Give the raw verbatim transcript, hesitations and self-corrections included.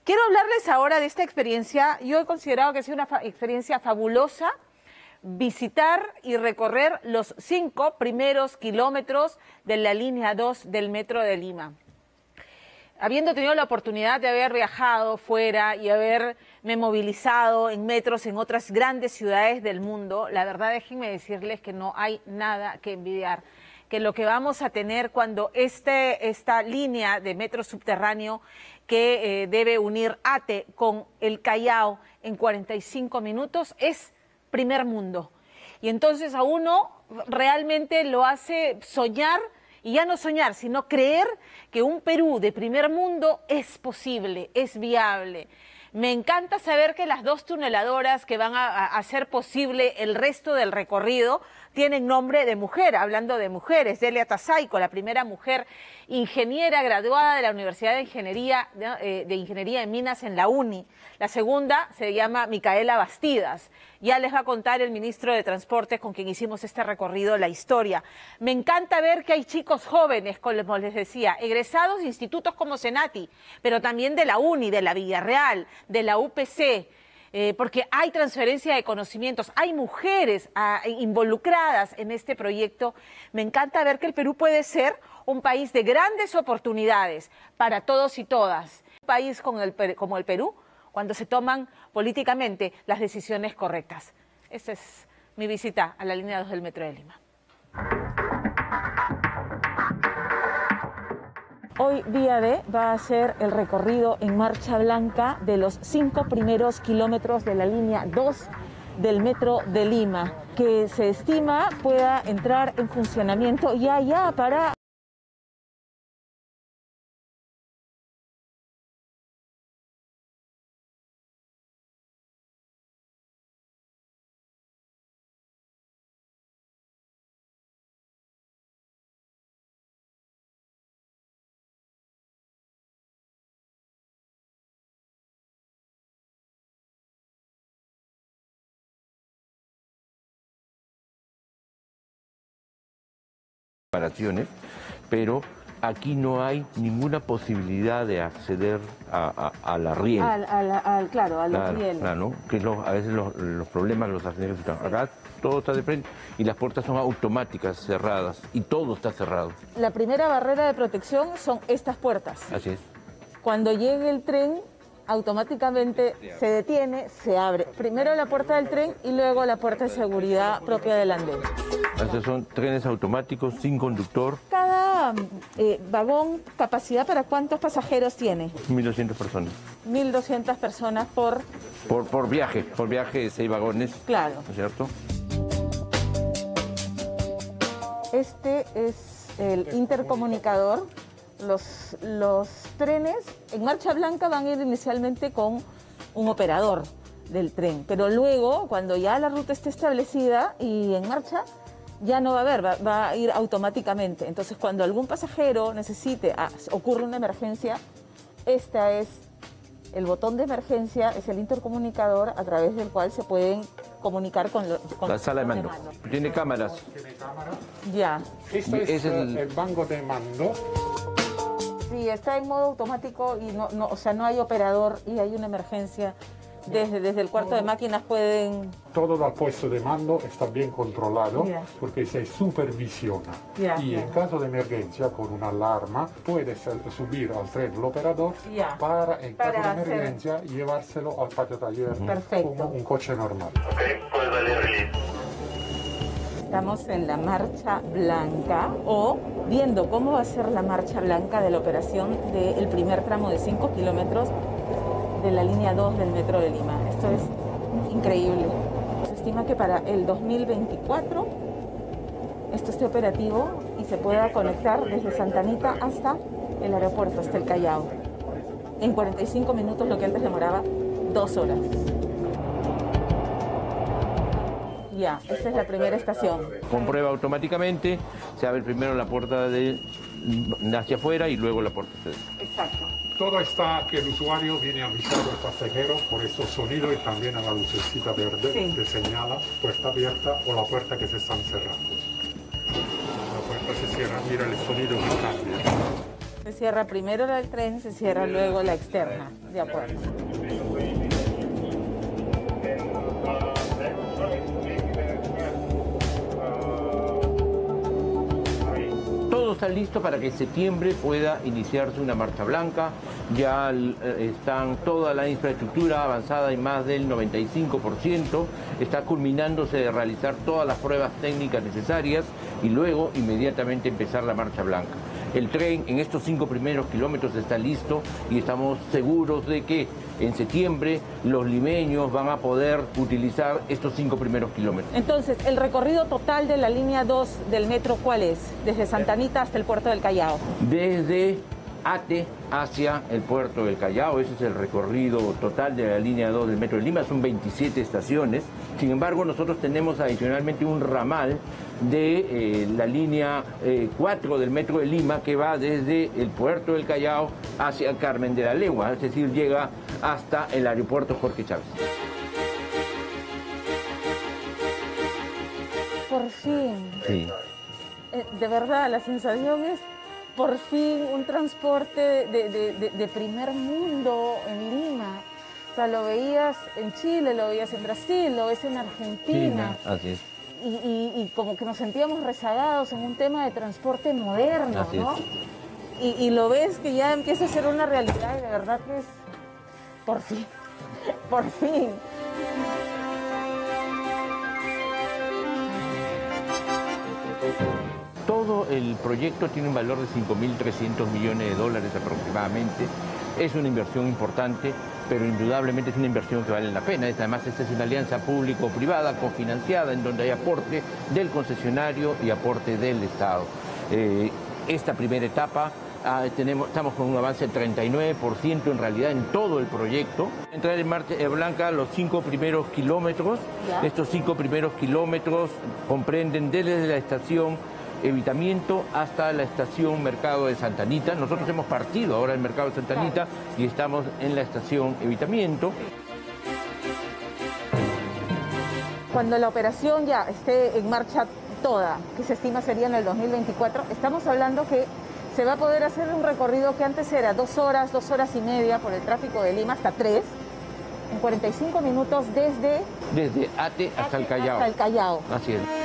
Quiero hablarles ahora de esta experiencia. Yo he considerado que ha sido una fa- experiencia fabulosa visitar y recorrer los cinco primeros kilómetros de la línea dos del Metro de Lima. Habiendo tenido la oportunidad de haber viajado fuera y haberme movilizado en metros en otras grandes ciudades del mundo, la verdad déjenme decirles que no hay nada que envidiar. Que lo que vamos a tener cuando este, esta línea de metro subterráneo que eh, debe unir Ate con el Callao en cuarenta y cinco minutos es primer mundo. Y entonces a uno realmente lo hace soñar, y ya no soñar, sino creer que un Perú de primer mundo es posible, es viable. Me encanta saber que las dos tuneladoras que van a, a hacer posible el resto del recorrido tienen nombre de mujer, hablando de mujeres. Delia Tasaico, la primera mujer ingeniera graduada de la Universidad de Ingeniería de, eh, de Ingeniería de Minas en la UNI. La segunda se llama Micaela Bastidas. Ya les va a contar el ministro de Transportes con quien hicimos este recorrido la historia. Me encanta ver que hay chicos jóvenes, como les decía, egresados de institutos como Senati, pero también de la UNI, de la Villarreal, de la U P C, eh, porque hay transferencia de conocimientos, hay mujeres ah, involucradas en este proyecto. Me encanta ver que el Perú puede ser un país de grandes oportunidades para todos y todas. Un país con el, como el Perú, cuando se toman políticamente las decisiones correctas. Esta es mi visita a la línea dos del Metro de Lima. Hoy día D va a ser el recorrido en marcha blanca de los cinco primeros kilómetros de la línea dos del Metro de Lima, que se estima pueda entrar en funcionamiento ya ya para pero aquí no hay ninguna posibilidad de acceder a, a, a la riel. Al, al, al, claro, a los claro, rieles. claro, ¿no? Que es lo, a veces los, los problemas, los accidentes. Acá todo está de frente y las puertas son automáticas, cerradas, y todo está cerrado. La primera barrera de protección son estas puertas. Así es. Cuando llegue el tren, automáticamente se detiene, se abre. Primero la puerta del tren y luego la puerta de seguridad propia del andén. Estos son trenes automáticos sin conductor. Cada eh, vagón, ¿capacidad para cuántos pasajeros tiene? mil doscientas personas. mil doscientas personas por... Por, por viaje, por viaje de seis vagones. Claro. ¿No es cierto? Este es el intercomunicador. Los, los trenes en marcha blanca van a ir inicialmente con un operador del tren, pero luego, cuando ya la ruta esté establecida y en marcha, ya no va a haber, va, va a ir automáticamente. Entonces, cuando algún pasajero necesite, ah, ocurre una emergencia, este es el botón de emergencia, es el intercomunicador a través del cual se pueden comunicar con, lo, con la sala de mando. mando. Tiene cámaras. Tiene cámara. Ya. Este es, Es el- el banco de mando. Sí, está en modo automático y no, no, o sea, no hay operador y hay una emergencia. Desde, desde el cuarto de máquinas pueden... Todo el puesto de mando está bien controlado Ya. porque se supervisiona. Ya, y ya. en caso de emergencia, con una alarma, puedes eh, subir al tren el operador Ya. para, en Para caso de hacer- emergencia, llevárselo al patio taller Perfecto. como un coche normal. Estamos en la marcha blanca o viendo cómo va a ser la marcha blanca de la operación del primer tramo de cinco kilómetros de la línea dos del Metro de Lima. Esto es increíble. Se estima que para el dos mil veinticuatro esto esté operativo y se pueda conectar desde Santa Anita hasta el aeropuerto, hasta el Callao. En cuarenta y cinco minutos, lo que antes demoraba dos horas. Ya, esta es la primera estación. Comprueba automáticamente, se abre primero la puerta de hacia afuera y luego la puerta de... Exacto. Todo está que el usuario viene avisado al pasajero por estos sonidos y también a la lucecita verde Sí. que señala puerta abierta o la puerta que se están cerrando. La puerta se cierra, mira el sonido que cambia. Se cierra primero la del tren, se cierra luego la externa, de acuerdo. Todo está listo para que en septiembre pueda iniciarse una marcha blanca. Ya eh, están toda la infraestructura avanzada en más del noventa y cinco por ciento. Está culminándose de realizar todas las pruebas técnicas necesarias y luego inmediatamente empezar la marcha blanca. El tren en estos cinco primeros kilómetros está listo y estamos seguros de que en septiembre los limeños van a poder utilizar estos cinco primeros kilómetros. Entonces, ¿el recorrido total de la línea dos del metro cuál es? Desde Santa Anita hasta el puerto del Callao. Desde Ate hacia el puerto del Callao, ese es el recorrido total de la línea dos del Metro de Lima, son veintisiete estaciones. Sin embargo, nosotros tenemos adicionalmente un ramal de eh, la línea eh, cuatro del Metro de Lima que va desde el puerto del Callao hacia Carmen de la Legua, es decir, llega hasta el aeropuerto Jorge Chávez. Por fin. Sí. Eh, de verdad, la sensación es por fin un transporte de, de, de, de primer mundo en Lima. O sea, lo veías en Chile, lo veías en Brasil, lo ves en Argentina. Sí, así es. Y, y, y como que nos sentíamos rezagados en un tema de transporte moderno, Así ¿no? es. Y, y lo ves que ya empieza a ser una realidad y de verdad que es por fin, por fin. Todo el proyecto tiene un valor de cinco mil trescientos millones de dólares aproximadamente. Es una inversión importante, pero indudablemente es una inversión que vale la pena. Además, esta es una alianza público-privada cofinanciada en donde hay aporte del concesionario y aporte del Estado. Eh, esta primera etapa ah, tenemos, estamos con un avance del treinta y nueve por ciento en realidad en todo el proyecto. Entrar en marcha blanca los cinco primeros kilómetros. ¿Ya? Estos cinco primeros kilómetros comprenden desde la estación Evitamiento hasta la estación Mercado de Santa Anita. Nosotros hemos partido ahora del Mercado de Santa Anita y estamos en la estación Evitamiento. Cuando la operación ya esté en marcha toda, que se estima sería en el dos mil veinticuatro, estamos hablando que se va a poder hacer un recorrido que antes era dos horas, dos horas y media por el tráfico de Lima hasta tres, en cuarenta y cinco minutos desde, Desde Ate hasta el Callao. hasta el Callao. Así es.